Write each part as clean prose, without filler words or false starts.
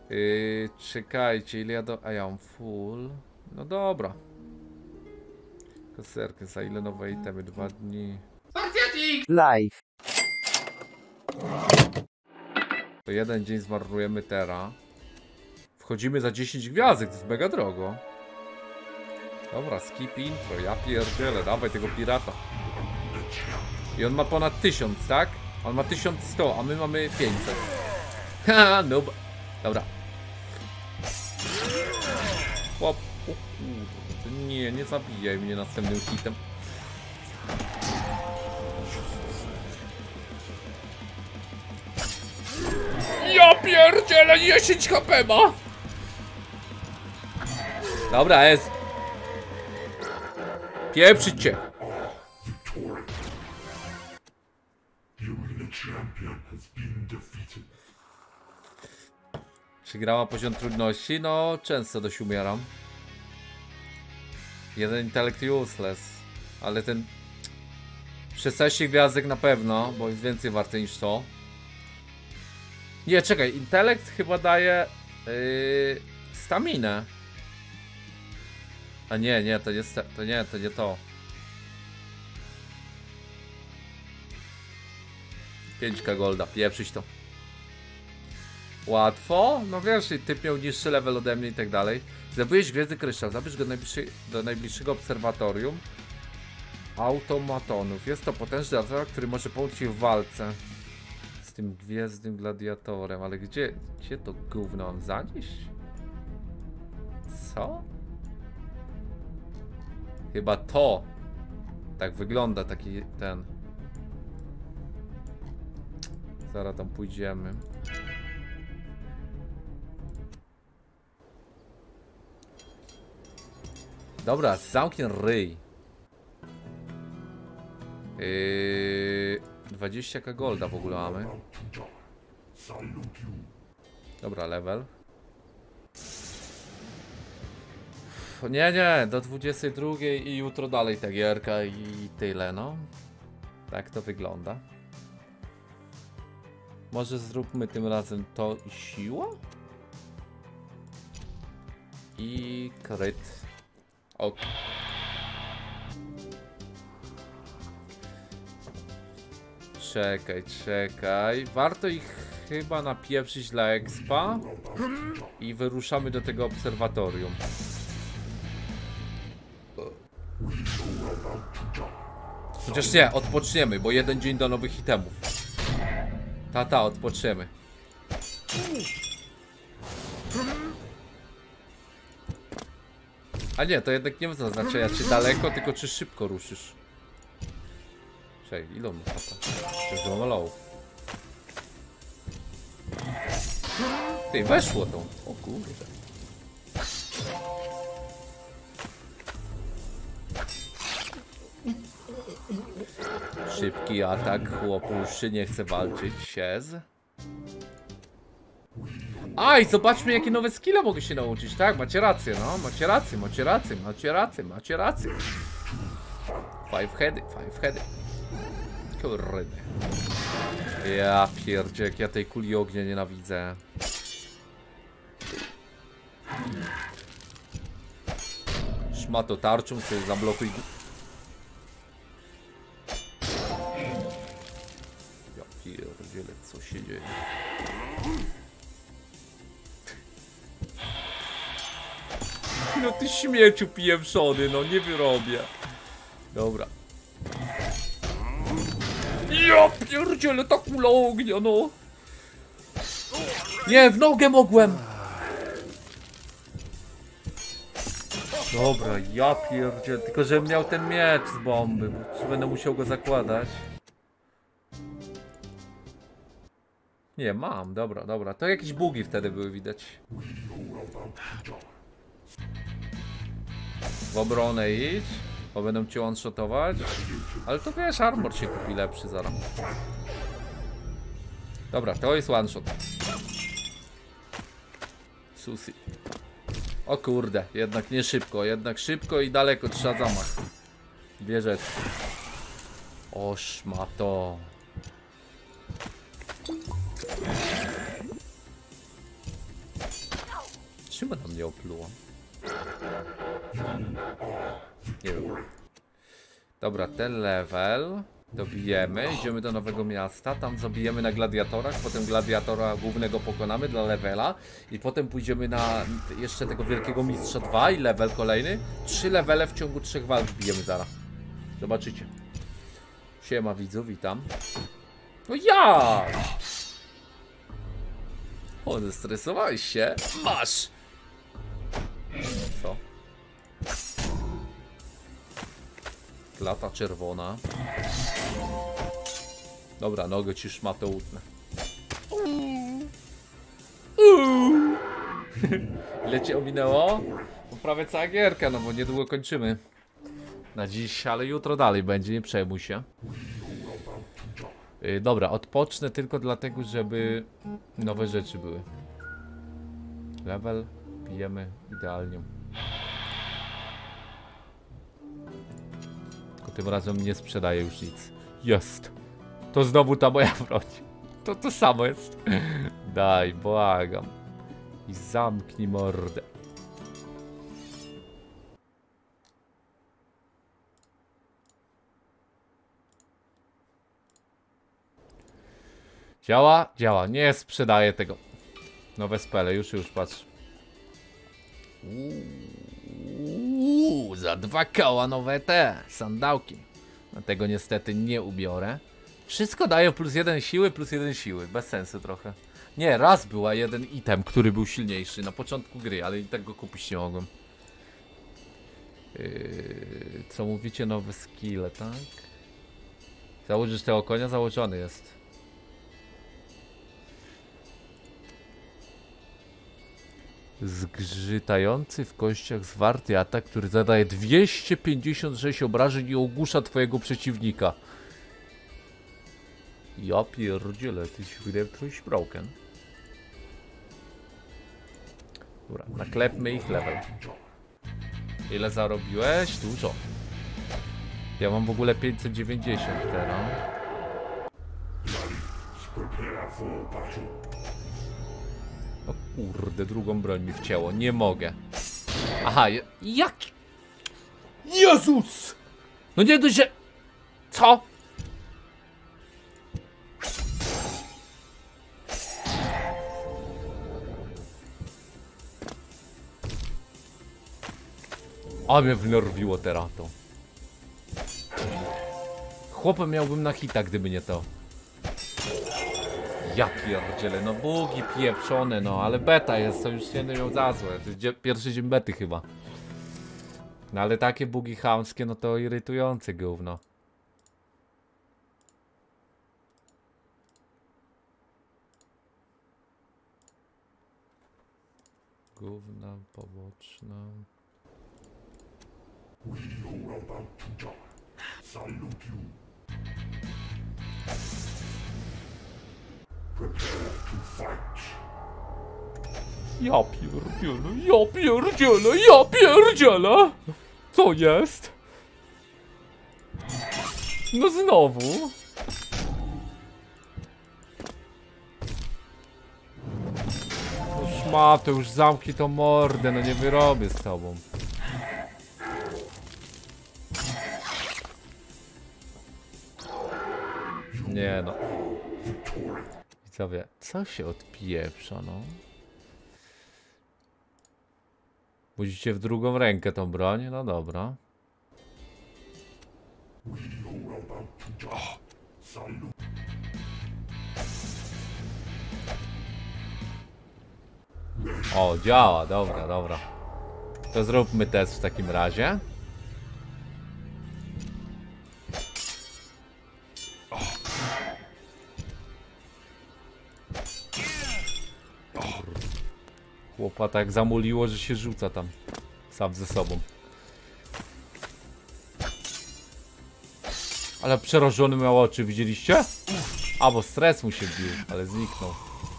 Czekajcie, ile ja do... A ja mam full. No dobra. Koserkę, za ile nowe itemy? 2 dni. Live. To jeden dzień zmarnujemy teraz. Wchodzimy za 10 gwiazdek, to jest mega drogo. Dobra, skip intro, ja pierdzielę, dawaj tego pirata. I on ma ponad 1000, tak? On ma 1100, a my mamy 500. Haha, no. Dobra. Chłop. O kurde, nie, nie zabijaj mnie następnym hitem. Ja pierdzielę, 10 HP ma! Dobra, jest. Pieprzyć cię. Czy grała poziom trudności? No, często dość umieram. Jeden intelekt useless. Ale ten 16 gwiazdek na pewno, bo jest więcej warte niż to. Nie, czekaj, intelekt chyba daje staminę. A nie, to nie to. 5k golda, pieprzyć to. Łatwo? No wiesz, typ miał niższy level ode mnie i tak dalej. Zdobyłeś gwiezdny kryształ, zabierz go do najbliższego obserwatorium automatonów. Jest to potężny artefakt, który może pomóc ci w walce z tym gwiezdnym gladiatorem. Ale gdzie to gówno mam zanieść? Co? Chyba to. Tak wygląda taki ten. Zaraz tam pójdziemy. Dobra, zamknij ryj. 20k golda w ogóle mamy. Dobra, level. Nie, do 22 i jutro dalej ta gierka i tyle, no. Tak to wygląda. Może zróbmy tym razem to i siła? I kryt. Ok. Czekaj. Warto ich chyba napieprzyć dla expa. I wyruszamy do tego obserwatorium. Chociaż nie, odpoczniemy, bo jeden dzień do nowych itemów. Odpoczniemy. A nie, to jednak nie ma znaczenia, czy daleko, tylko czy szybko ruszysz. Czekaj, ile on ma HP? Przecież on ma low. Ty, weszło to. O kurde. Szybki atak, chłopuszy, nie chce walczyć. Siez. Aj, zobaczmy jakie nowe skille mogę się nauczyć. Tak, macie rację, no. Macie rację. 5 heady. Kurde. Ja pierdzie, jak ja tej kuli ognia nienawidzę. Szmato tarczą, sobie zablokuj. Ja pierdzielę, co się dzieje. No ty śmieciu pieprzony, no nie wyrobię. Dobra. Ja pierdzielę, ta kula ognia, no. Nie, w nogę mogłem. Dobra, ja pierdzielę, tylko żebym miał ten miecz z bomby, bo będę musiał go zakładać. Nie, mam, dobra. To jakieś bugi wtedy były widać. W obronę idź, bo będą cię one-shotować. Ale to wiesz, armor się kupi lepszy zaraz. Dobra, to jest one-shot. Susi. O kurde, jednak nie szybko, jednak szybko i daleko trzeba zamach. Bierze. O szmato. Czym ona mnie opluła? Nie wiem. Dobra, ten level dobijemy, idziemy do nowego miasta, tam zabijemy na gladiatorach, potem gladiatora głównego pokonamy dla levela i potem pójdziemy na jeszcze tego wielkiego mistrza 2 i level kolejny. 3 levele w ciągu 3 walk bijemy zaraz. Zobaczycie. Siema widzu, witam. No ja! O, zestresowałeś się? Masz! Co? Klata czerwona. Dobra, nogę ci szmatę utnę. Ile cię ominęło? No prawie cała gierka, no bo niedługo kończymy. Na dziś, ale jutro dalej będzie, nie przejmuj się. Dobra, odpocznę tylko dlatego, żeby nowe rzeczy były. Level, bijemy idealnie. Tylko tym razem nie sprzedaję już nic. Jest! To znowu ta moja broń. To samo jest. Daj, błagam. I zamknij mordę. Działa? Działa. Nie sprzedaję tego. Nowe spele, już patrz. Za 2 koła nowe te sandałki. Tego niestety nie ubiorę. Wszystko daje plus 1 siły, plus 1 siły. Bez sensu trochę. Nie, raz była jeden item, który był silniejszy na początku gry, ale i tak go kupić nie mogłem. Co mówicie? Nowe skille, tak? Założysz tego konia? Założony jest. Zgrzytający w kościach zwarty atak, który zadaje 256 obrażeń i ogłusza twojego przeciwnika. Ja pierdzielę, ty świdertuś broken. Dobra, naklepmy ich level. Ile zarobiłeś? Dużo. Ja mam w ogóle 590 teraz. O kurde, drugą broń mi wcięło, nie mogę. Aha, jak? Jezus! No nie dość, że... Co? A mnie wnerwiło teraz to. Chłopem miałbym na hita, gdyby nie to. Ja pierdzielę, no bugi pieprzone, no ale beta jest, to już się nie miał za złe. To jest pierwszy dzień bety chyba. No ale takie bugi chamskie, no to irytujące gówno. Gówna poboczna. Ja pierdzielę. Co jest? No znowu. No szmato, już zamknij tą mordę, no nie wyrobię z tobą. Nie no. Widzowie, co się odpieprza, no? Budzicie w drugą rękę tą broń? No dobra. O, działa, dobra, dobra. To zróbmy test w takim razie. Chłopa tak zamuliło, że się rzuca tam sam ze sobą. Ale przerażony miał oczy, widzieliście? A, bo stres mu się bił, ale zniknął.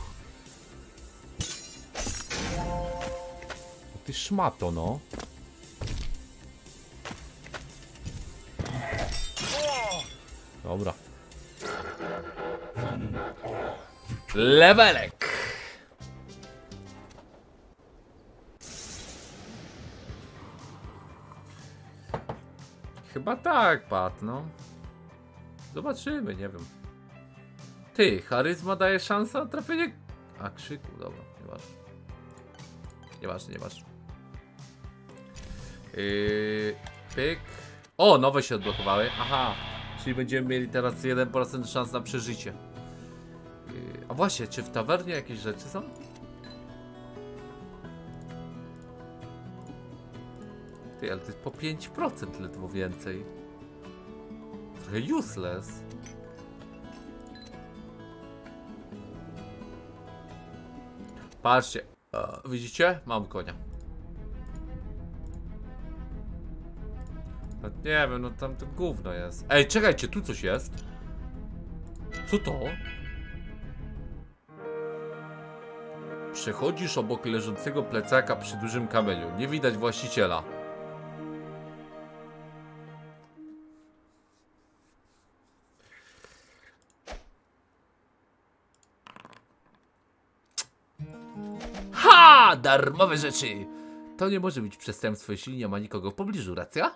O, ty szmato, no. Dobra. Levelek. Chyba tak, Pat, no. Zobaczymy, nie wiem. Ty, charyzma daje szansę na trafienie... A, krzyku, dobra, nieważne. Nieważne. Pyk. O, nowe się odblokowały. Aha, czyli będziemy mieli teraz 1% szans na przeżycie. A właśnie, czy w tawernie jakieś rzeczy są? Ty, ale to jest po 5% ledwo więcej. Trochę useless. Patrzcie. Widzicie? Mam konia. No nie wiem, no tam to gówno jest. Ej, czekajcie, tu coś jest. Co to? Przechodzisz obok leżącego plecaka przy dużym kamieniu. Nie widać właściciela. Ha! Darmowe rzeczy! To nie może być przestępstwo, jeśli nie ma nikogo w pobliżu, racja?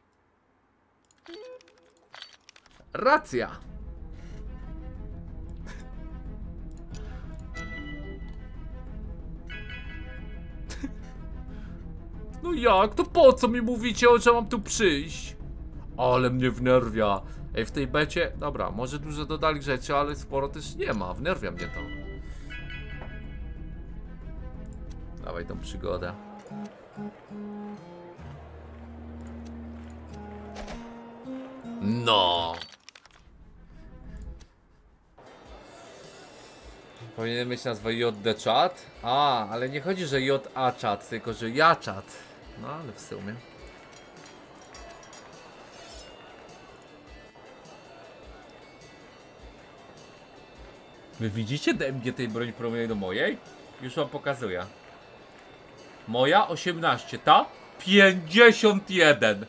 Racja! No jak? To po co mi mówicie, że mam tu przyjść? Ale mnie wnerwia. Ej, w tej becie... Dobra, może dużo dodali rzeczy, ale sporo też nie ma. Wnerwia mnie to. Dawaj tą przygodę. No! Powinien mieć nazwę JD Chat? A, ale nie chodzi, że JA Chat, tylko że ja Chat. No, ale w sumie. Wy widzicie DMG tej broni porównanie do mojej? Już wam pokazuję. Moja 18, ta 51.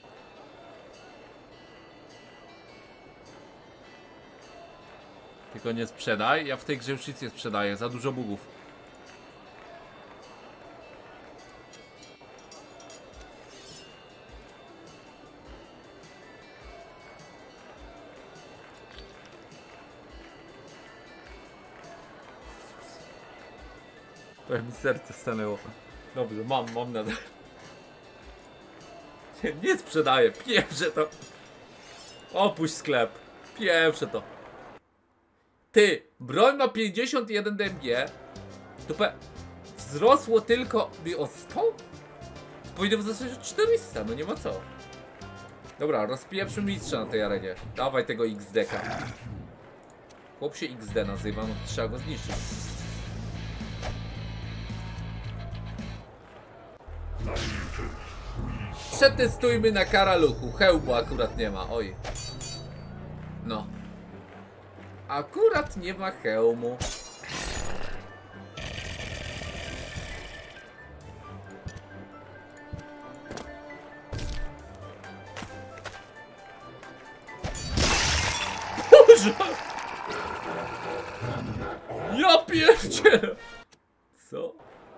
Tylko nie sprzedaj, ja w tej grze już nic nie sprzedaję, za dużo bugów. To mi serce stanęło. Dobrze, mam nadal. Nie sprzedaję, pieprzę to. Opuść sklep, pieprzę to. Ty, broń ma 51 DMG. Tupę wzrosło tylko o 100? Powinno wzrosnąć o 400, no nie ma co. Dobra, rozpieprzy mistrza na tej arenie. Dawaj tego XD-ka. Chłop się XD nazywa, no trzeba go zniszczyć. Przetestujmy na karaluchu. Hełmu akurat nie ma, oj. No. Akurat nie ma hełmu. Boże! Ja pierdzielę! Co?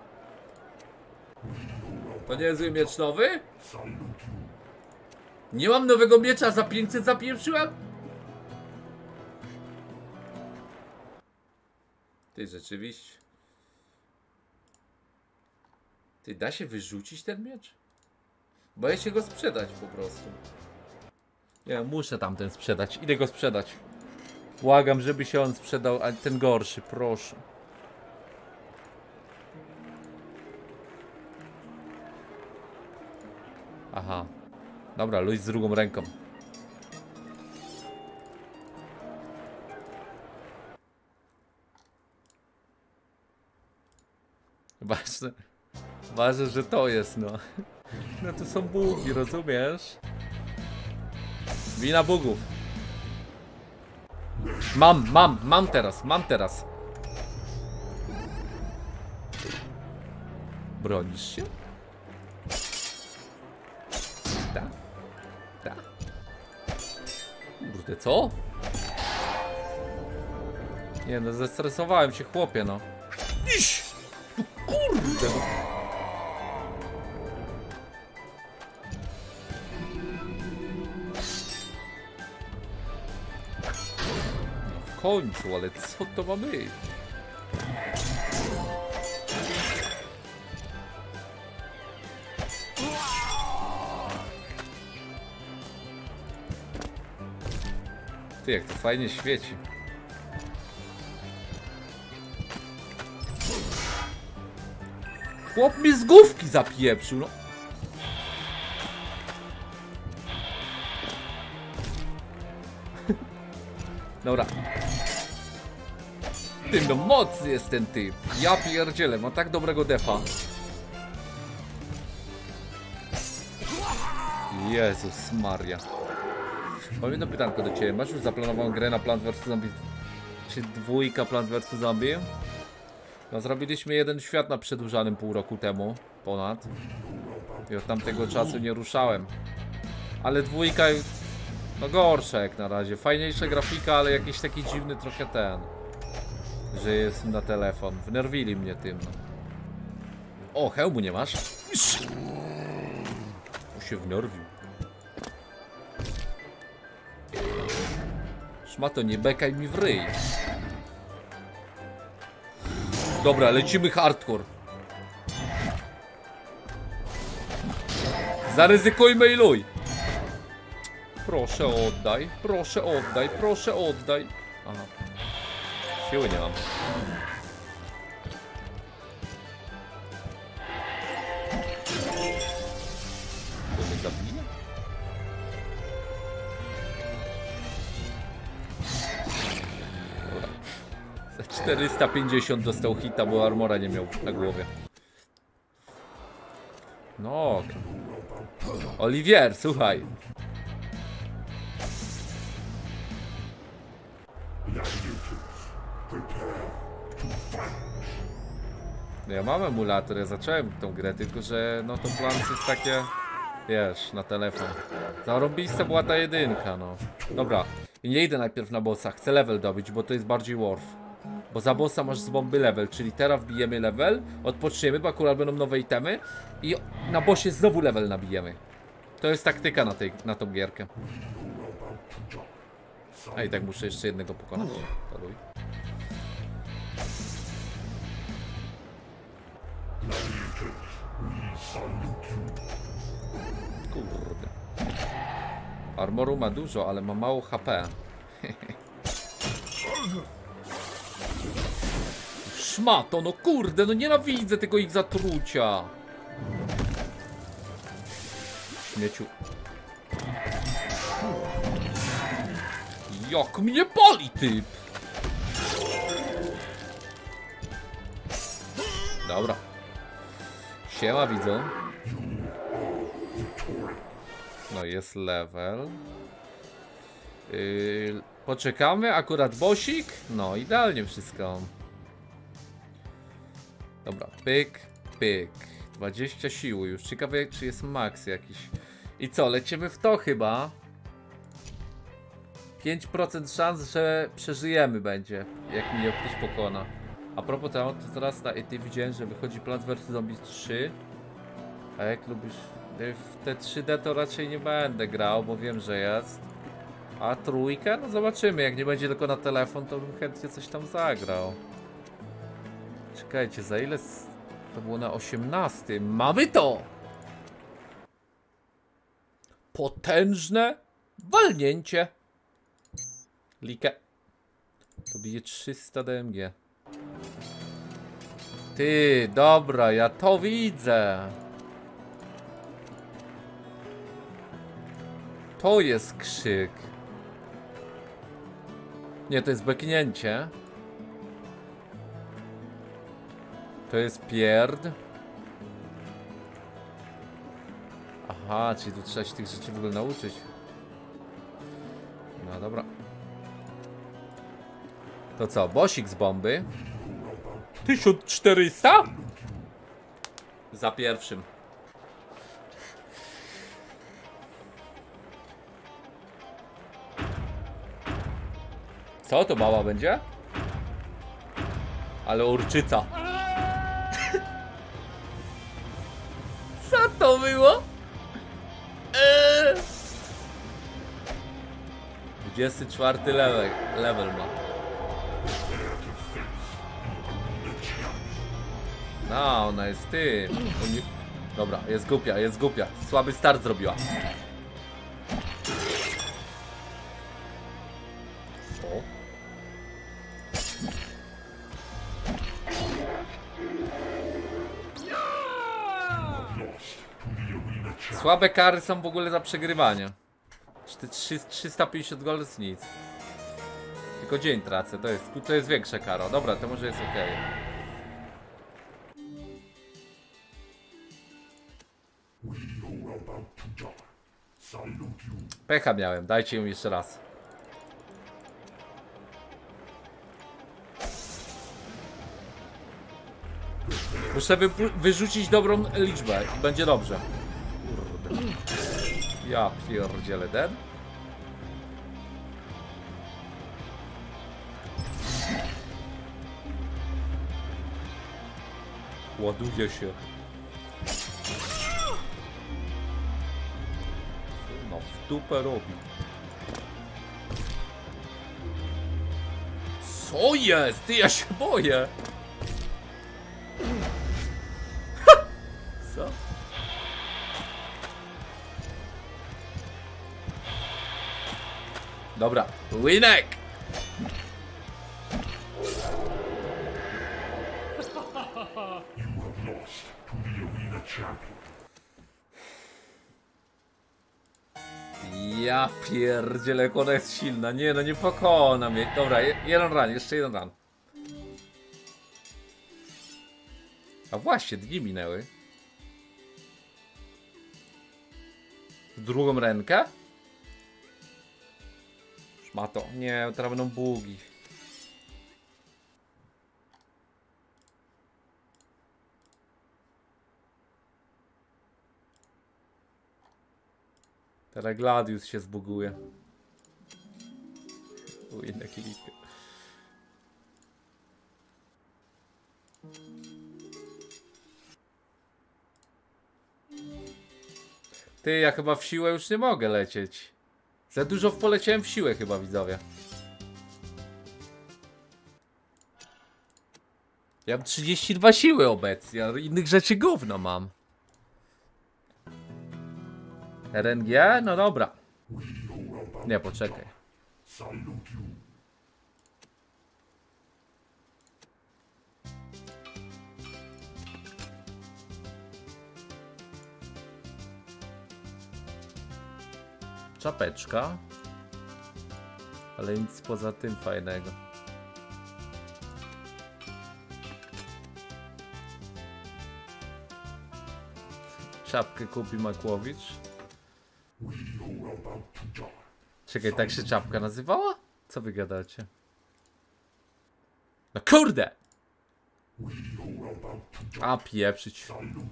To nie jest zły miecz nowy? Nie mam nowego miecza, za 500 zapieprzyłem? Ty, rzeczywiście. Ty, da się wyrzucić ten miecz? Boję się go sprzedać po prostu. Nie, muszę tamten sprzedać. Idę go sprzedać. Błagam, żeby się on sprzedał, a ten gorszy, proszę. Aha. Dobra, luź z drugą ręką. Ważne, że to jest, no. No to są bugi, rozumiesz? Wina bugów. Mam teraz. Bronisz się? Tak. Kurde, co? Nie no, zestresowałem się, chłopie, no. Iś! Tu kurde, no. końcu, ale co to ma być? Ty, jak to fajnie świeci. Chłop mi z główki zapieprzył, no. Dobra. Ty, no mocny jest ten typ. Ja pierdzielę, ma tak dobrego defa. Jezus Maria. Mam jedno pytanko do ciebie. Masz już zaplanowaną grę na Plant vs Zombie? Czy dwójka Plant vs Zombie? No, zrobiliśmy jeden świat na przedłużanym pół roku temu. Ponad. I od tamtego czasu nie ruszałem. Ale dwójka... No gorsza jak na razie. Fajniejsza grafika, ale jakiś taki dziwny trochę ten. Że jest na telefon. Wnerwili mnie tym. O, hełmu nie masz? O, się wnerwił. Szmato, nie bekaj mi w ryj. Dobra, lecimy hardcore. Zaryzykujmy i luj. Proszę oddaj, proszę oddaj, proszę oddaj. Aha. Siły nie mam. To mnie zabije? Dobra. Za 450 dostał hita, bo armora nie miał na głowie. No. Olivier, słuchaj. Ja mam emulator, ja zacząłem tą grę, tylko że no to plan jest takie, wiesz, na telefon. Zarobista była ta jedynka, no. Dobra, i nie idę najpierw na bossa, chcę level dobić, bo to jest bardziej worth. Bo za bossa masz z bomby level, czyli teraz wbijemy level, odpoczniemy, bo akurat będą nowe itemy i na bossie znowu level nabijemy. To jest taktyka na tą gierkę. A i tak muszę jeszcze jednego pokonać. Paruj. Kurde. Armoru ma dużo, ale ma mało HP. Szmato, no kurde, no nienawidzę tego ich zatrucia. Śmieciu. Jak mnie pali, typ! Dobra. Siema, widzą. No jest level. Poczekamy, akurat bosik. No, idealnie wszystko. Dobra, pyk, pyk. 20 siły już. Ciekawe, czy jest max jakiś. I co, lecimy w to chyba. 5% szans, że przeżyjemy będzie, jak mnie ktoś pokona. A propos tego, to teraz na ET widziałem, że wychodzi Plant vs Zombies 3. A jak lubisz... W te 3D to raczej nie będę grał, bo wiem, że jest. A trójkę? No zobaczymy, jak nie będzie tylko na telefon, to bym chętnie coś tam zagrał. Czekajcie, za ile... To było na 18. Mamy to! Potężne walnięcie. Likę. To bije 300 DMG. Ty, dobra, ja to widzę. To jest krzyk. Nie, to jest beknięcie. To jest pierd. Aha, czyli tu trzeba się tych rzeczy w ogóle nauczyć. No dobra. To co, bosik z bomby? 1400? Za pierwszym. Co to mała będzie? Ale urczyca. Co to było? 24 level ma. No, ona jest tym. Dobra, jest głupia, jest głupia. Słaby start zrobiła. O. Słabe kary są w ogóle za przegrywanie. 350 golda to nic. Tylko dzień tracę, to jest większa kara. Dobra, to może jest ok. Pecha miałem, dajcie ją jeszcze raz. Muszę wyrzucić dobrą liczbę i będzie dobrze. Kurde. Ja pierdzielę ten. Ładuje się. No w dupę robi. Co jest? Ty, ja się boję. Co? Dobra, winek! Ja pierdzielę, jak ona jest silna. Nie no, nie pokona mnie. Dobra, jeden run, jeszcze jeden run. A właśnie, dni minęły. Drugą rękę? Szmato. Nie, teraz będą bugi. Teraz Gladius się zbuguje. Inne klika. Ty, ja chyba w siłę już nie mogę lecieć. Za dużo poleciałem w siłę chyba, widzowie. Ja mam 32 siły obecnie, a innych rzeczy gówno mam. RNG? No dobra. Nie, poczekaj. Czapeczka. Ale nic poza tym fajnego. Czapkę kupi Makłowicz. Czekaj, tak się czapka nazywała? Co wy gadacie? No kurde! A pieprzyć.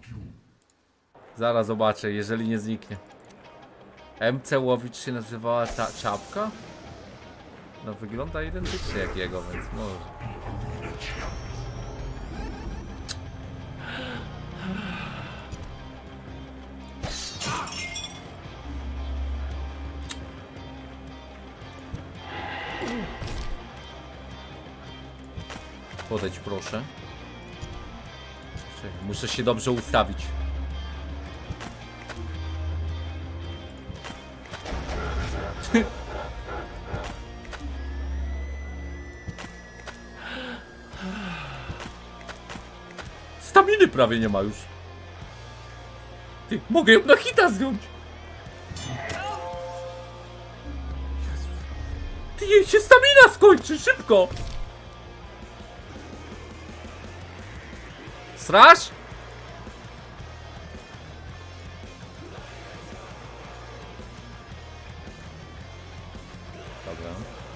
Zaraz zobaczę, jeżeli nie zniknie. MC Łowicz się nazywała ta czapka? No wygląda identycznie jak jego, więc może. Podejdź proszę. Muszę się dobrze ustawić. Staminy prawie nie ma już. Ty, mogę ją na hita zdjąć. Ty, jej się stamina skończy, szybko. Straż? Dobra.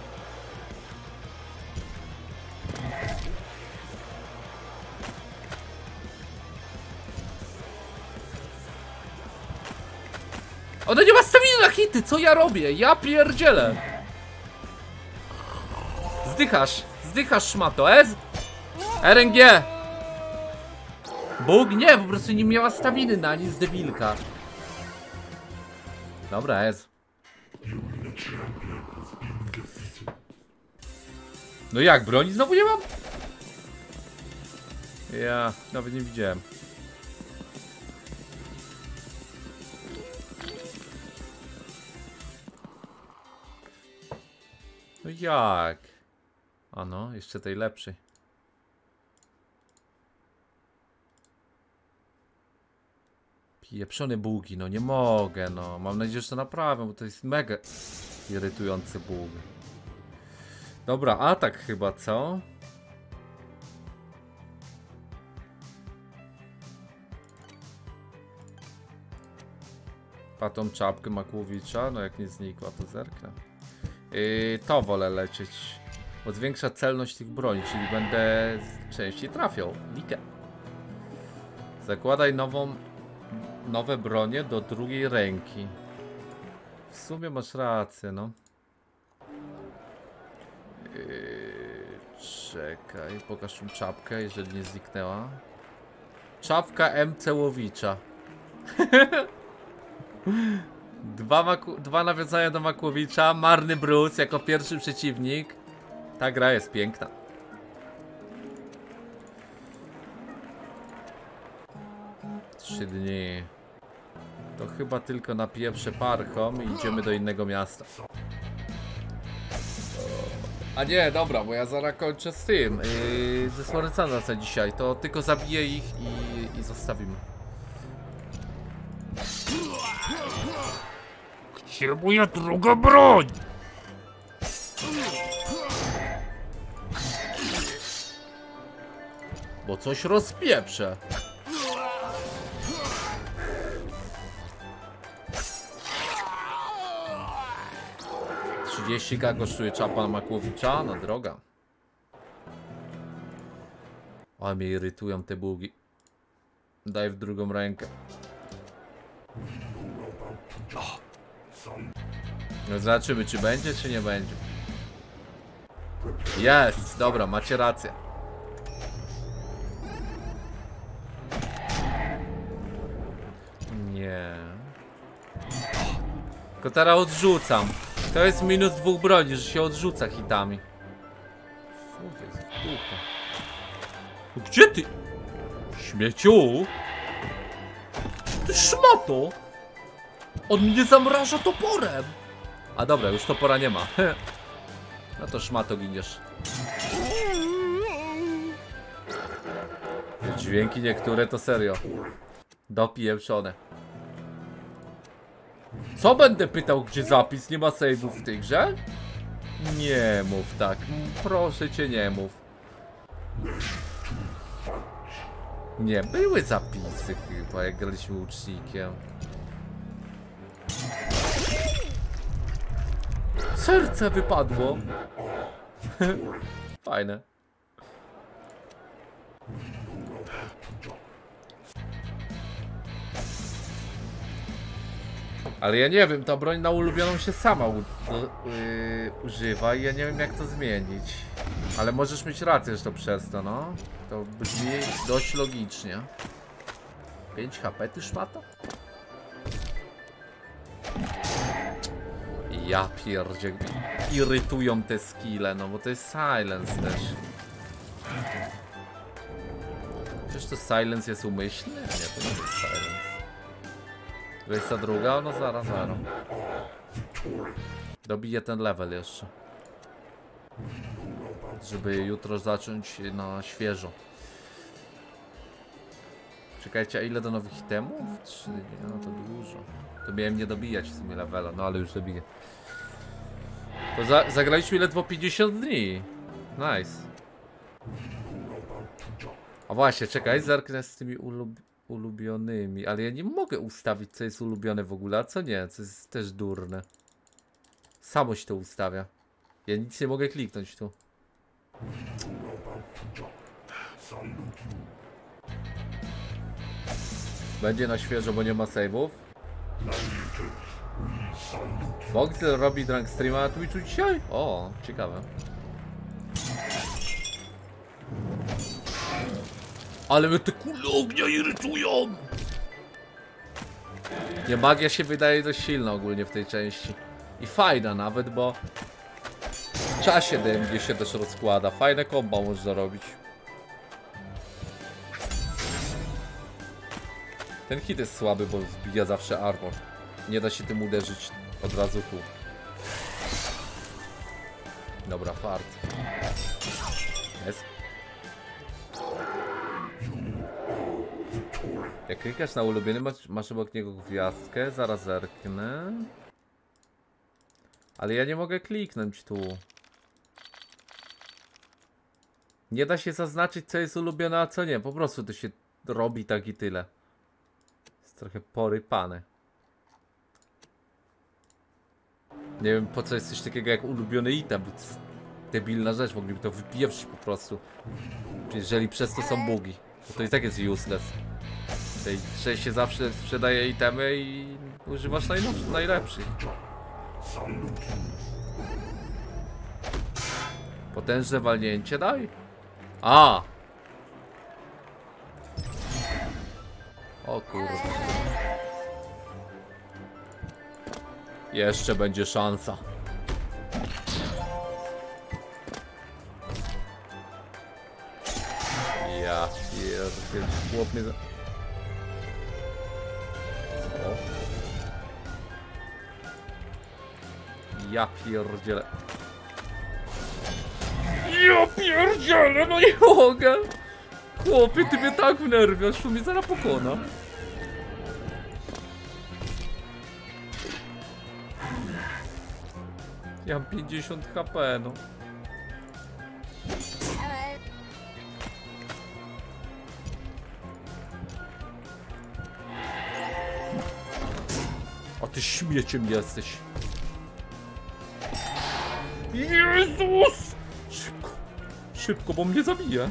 Ona nie ma staminy na hity, co ja robię? Ja pierdzielę. Zdychasz szmato, RNG. Bóg nie, po prostu nie miała staminy na nic, debilka. Dobra, No jak, broni znowu nie mam? Ja nawet nie widziałem. No jak? A no, jeszcze tej lepszej. Pieprzone bugi, no nie mogę, no. Mam nadzieję, że to naprawię, bo to jest mega irytujący bug. Dobra, atak chyba, co? Patą czapkę Makłowicza, no jak nie znikła, to zerknę. To wolę lecieć, bo zwiększa celność tych broni, czyli będę częściej trafiał. Likę. Zakładaj nowe bronie do drugiej ręki. W sumie masz rację, no. Czekaj, pokaż mi czapkę, jeżeli nie zniknęła. Czapka MC Łowicza. Dwa nawiązania do Makłowicza. Marny Bruce jako pierwszy przeciwnik. Ta gra jest piękna. Trzy dni. To chyba tylko na pierwsze parchom i idziemy do innego miasta. A nie, dobra, bo ja zaraz kończę z tym. Ze Słorycana za dzisiaj. To tylko zabiję ich i zostawimy. Gdzie moja druga broń? Bo coś rozpieprzę. $30 kosztuje czapa Makłowicza, no droga. Ale mnie irytują te bugi. Daj w drugą rękę. No zobaczymy, czy będzie, czy nie będzie. Jest, dobra, macie rację. Nie. Tylko teraz odrzucam. To jest minus 2 broni, że się odrzuca hitami. Co to jest dupa? No gdzie ty? Śmieciu? Ty szmato! On mnie zamraża toporem! A dobra, już topora nie ma. No to szmato giniesz. Dźwięki niektóre to serio. Dopieprzone. Co będę pytał, gdzie zapis? Nie ma save'ów w tej grze? Nie mów tak. Proszę cię, nie mów. Nie, były zapisy chyba, jak graliśmy łucznikiem. Serce wypadło. Fajne. Ale ja nie wiem, ta broń na ulubioną się sama używa i ja nie wiem, jak to zmienić. Ale możesz mieć rację, że to przez to, no. To brzmi dość logicznie. 5 HP ty szmato? Ja pierdzie, irytują te skille, no bo to jest silence też. Czyż to silence jest umyślny? Nie, to nie jest silence. 22, no zaraz. Dobiję ten level jeszcze. Żeby jutro zacząć na świeżo. Czekajcie, a ile do nowych itemów? 3, no to dużo. To miałem nie dobijać w sumie levela, no ale już dobiję. To zagraliśmy ledwo 50 dni. Nice. A właśnie, czekaj, zerknę z tymi ulubionymi. Ale ja nie mogę ustawić, co jest ulubione w ogóle, a co nie, co jest też durne. Samo się to ustawia. Ja nic nie mogę kliknąć tu. Będzie na świeżo, bo nie ma save'ów. Boxer robi drunk streama na Twitchu dzisiaj? O, ciekawe. Ale mnie te kule ognia irytują! Nie, magia się wydaje dość silna ogólnie w tej części. I fajna nawet, bo w czasie DMG się też rozkłada. Fajne kombo można robić. Ten hit jest słaby, bo zbija zawsze armor. Nie da się tym uderzyć od razu tu. Dobra, fart. Jest. Jak klikasz na ulubiony, masz obok niego gwiazdkę. Zaraz zerknę. Ale ja nie mogę kliknąć tu. Nie da się zaznaczyć, co jest ulubione, a co nie. Po prostu to się robi tak i tyle. Jest trochę porypane. Nie wiem, po co jest coś takiego jak ulubiony item. To jest debilna rzecz, mogliby to wypieprzyć po prostu. Jeżeli przez to są bugi, to i tak jest useless. Tutaj się zawsze sprzedaje itemy i używasz najlepszych. Potężne walnięcie daj? A! O kurde. Jeszcze będzie szansa. Ja pierdolę, chłop mnie... Ja pierdzielę. Ja pierdzielę, no nie mogę. Chłopie, ty mnie tak wnerwiasz, tu mnie zaraz pokona. Ja mam 50 HP, no. A ty śmieciem jesteś. Jezus! Szybko. Szybko, bo mnie zabije.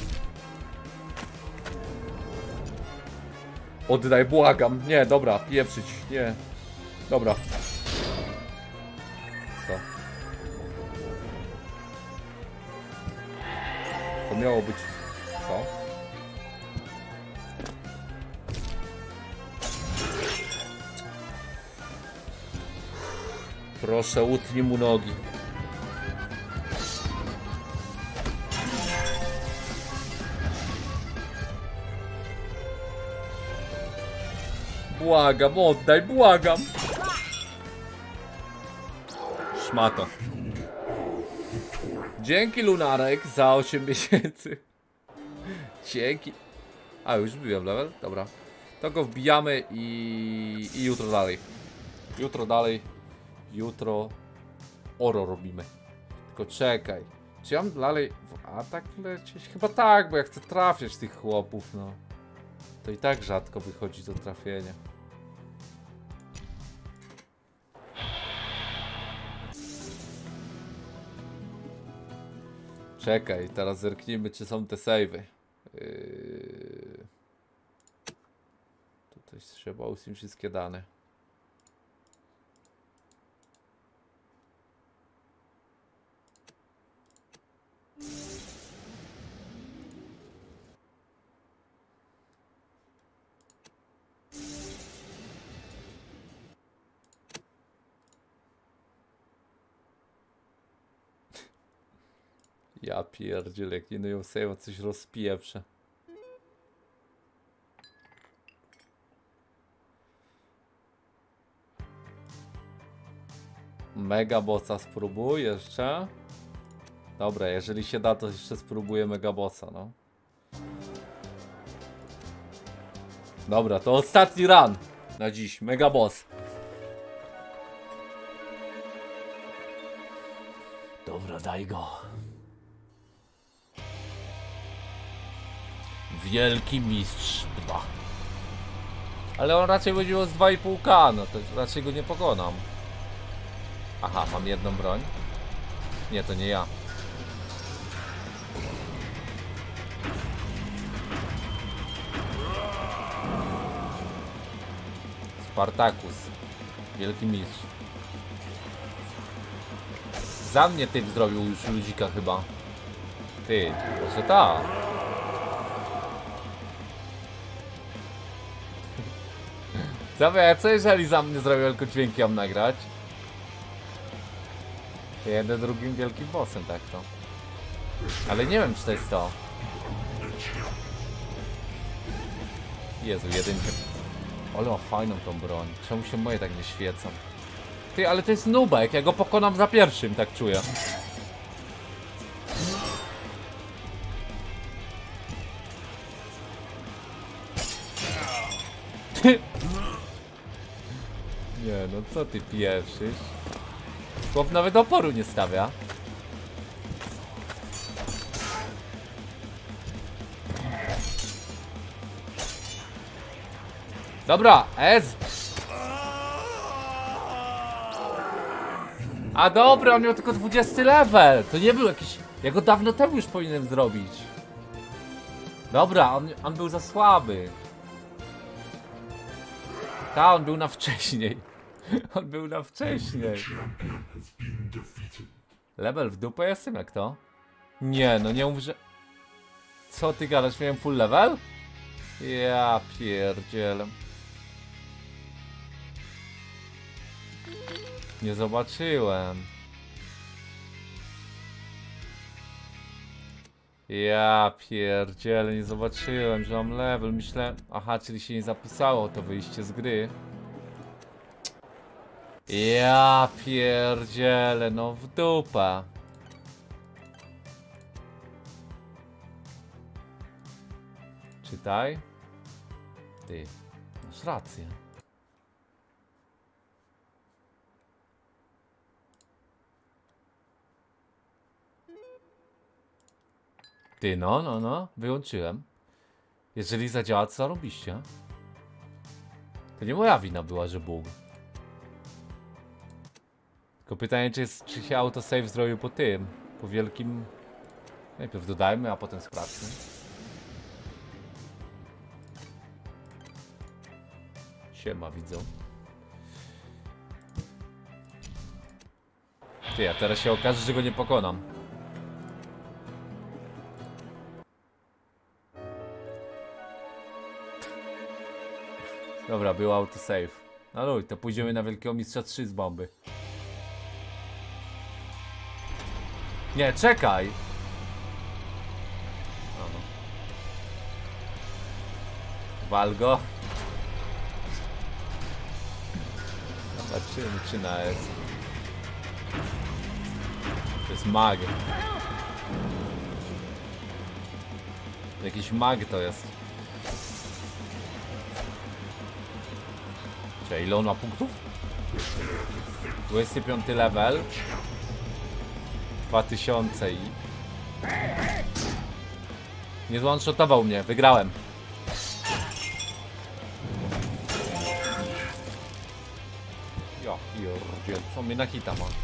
Oddaj, błagam. Nie, dobra, pieprzyć. Nie. Dobra. Co? To miało być... Co? Proszę, utnij mu nogi. Błagam, oddaj, błagam. Szmato. Dzięki, Lunarek, za 8 miesięcy. Dzięki. A, już wbiłem level? Dobra. To go wbijamy i jutro dalej. Jutro dalej. Jutro oro robimy. Tylko czekaj. Czy ja mam dalej w atak lecieć? Chyba tak, bo ja chcę trafiać tych chłopów, no. To i tak rzadko wychodzi do trafienia. Czekaj, teraz zerknijmy, czy są te save'y. Tutaj trzeba usunąć wszystkie dane. Ja pierdzielę, jak nie no ją sobie coś rozpieprze. Mega bossa spróbuj jeszcze. Dobra, jeżeli się da, to jeszcze spróbuję mega bossa, no. Dobra, to ostatni run na dziś, mega boss. Dobra, daj go. Wielki Mistrz 2. Ale on raczej będzie miał z 2,5K, no to raczej go nie pokonam. Aha, mam jedną broń. Nie, to nie ja. Spartacus. Wielki Mistrz. Za mnie typ zrobił już ludzika chyba. Ty, może tak. Co jeżeli za mnie zrobił, tylko dźwięki mam nagrać? Jeden drugim wielkim bossem, tak to. Ale nie wiem, czy to jest to. Jezu, jedynkę. Ale ma fajną tą broń. Czemu się moje tak nie świecą? Ty, ale to jest nubek, ja go pokonam za pierwszym, tak czuję. Ty. Nie, no co ty pieprzysz? Chłop nawet oporu nie stawia. Dobra, Ez! A dobra, on miał tylko 20 level. To nie był jakiś... Ja go dawno temu już powinienem zrobić. Dobra, on był za słaby. Ta, on był na wcześniej. On był na wcześniej. Level w dupę jestem, jak to? Nie, no nie mów, że... Co ty gadasz? Miałem full level? Ja pierdzielę. Nie zobaczyłem. Ja pierdzielę, nie zobaczyłem, że mam level. Myślę... Aha, czyli się nie zapisało to wyjście z gry. Ja pierdzielę, no w dupę. Czytaj. Ty, masz rację. Ty, no, wyłączyłem. Jeżeli zadziała, to zarobiście. To nie moja wina była, że bóg. Tylko pytanie, czy się autosave zrobił po tym, po wielkim... Najpierw dodajmy, a potem sprawdźmy. Siema, widzą. Ty, a teraz się okaże, że go nie pokonam. Dobra, był autosave. No luj, to pójdziemy na Wielkiego Mistrza 3 z bomby. Nie, czekaj! No. Wal go. Zobaczymy, czy na S. To jest mag. Jakiś mag to jest. Cześć, ile on ma punktów? 25 level. 2000 i... Nie zone-shotował mnie, wygrałem. Ja pierdziel, co mnie na hita ma.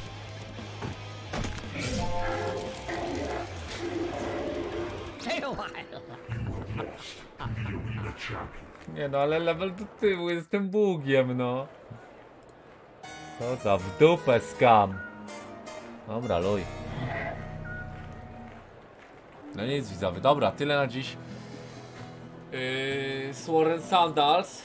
Nie no, ale level do tyłu, jestem bugiem, no. Co za w dupę skam. Dobra, luj. No nic, widzowie. Dobra, tyle na dziś. Sword and Sandals.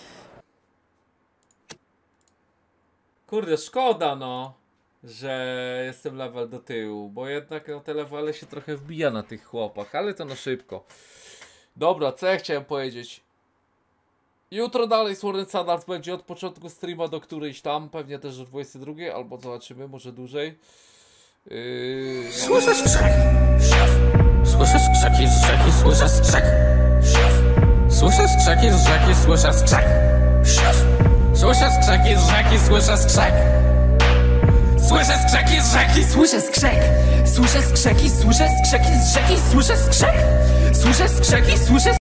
Kurde, szkoda, no, że jestem level do tyłu, bo jednak no, te levele się trochę wbija na tych chłopach, ale to no szybko. Dobra, co ja chciałem powiedzieć? Jutro dalej Sword and Sandals będzie od początku streama do którejś tam, pewnie też o 22, albo zobaczymy, może dłużej. Słyszę skrzek. Słyszę skrzeki z rzeki, słyszę skrzek. Słyszę skrzeki z rzeki, słyszę skrzek. Słyszę skrzeki z rzeki, słyszę skrzek. Słyszę skrzeki z rzeki, słyszę skrzek. Słyszę skrzeki, słyszę skrzeki z rzeki, słyszę skrzek. Słyszę skrzeki, słyszę